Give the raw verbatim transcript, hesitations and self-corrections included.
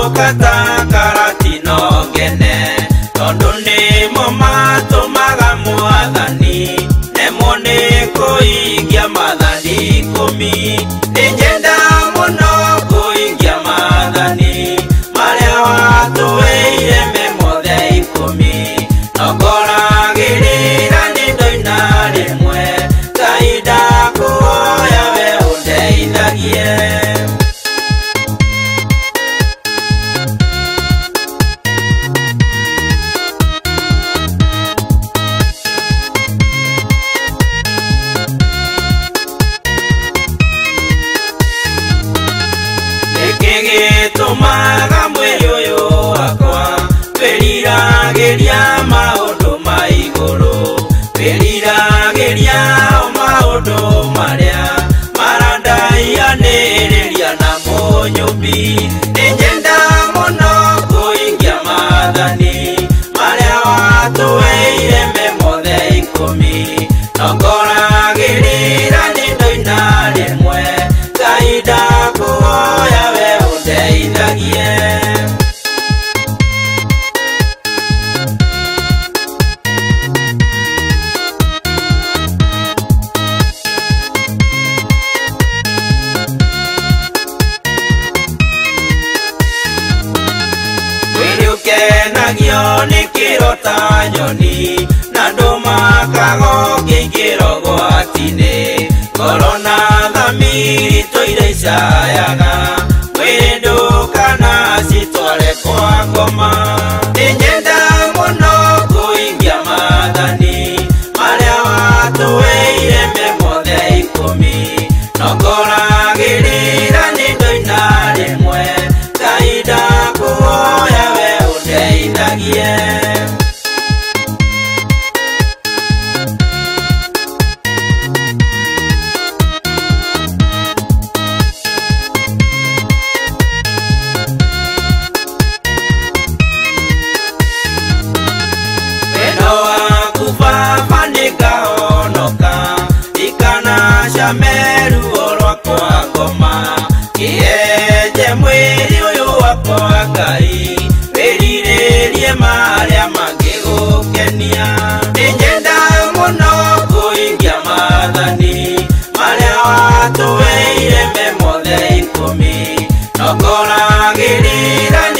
kata karatino gene tondu ni mo matumaga mwathani nemo ni kuingia mathani ikumi ningenda muno kuingia mathani maria watuweire me mothe ikumi nongoragirira ni ndoina rimwe Ngai ndakuhoya we undeithagie tumaga mwiri uyu wakwa wiriragiria maundu ma iguru wiriragiria maundu maria marandaianiriria na munyumbi ningenda muno kuingia mathani maria watuweire me mothe ikumi nongoragirira ni ndoina rimwe Ngai ndakuhoya we undeithagie Wiriukenagio ni kirota nyoni na ndumakago ngĩingĩrogwati-inĩ ngoro na thamiri tũire icayaga mwĩrĩ ndũkana citware kwa ngoma nĩnyenda mũno kũingia mathani marĩa watuweire me mothe ikũmi nongoragĩrĩra nĩ ndoina rĩmwe Ngai ndakuhoya we undeithagie Meru orwakwa ngoma kieje mwiri uyu wakwa Ngai wiriririe maria mangigukenia ningenda muno kuingia mathani maria watuweire me mothe ikumi nongoragirira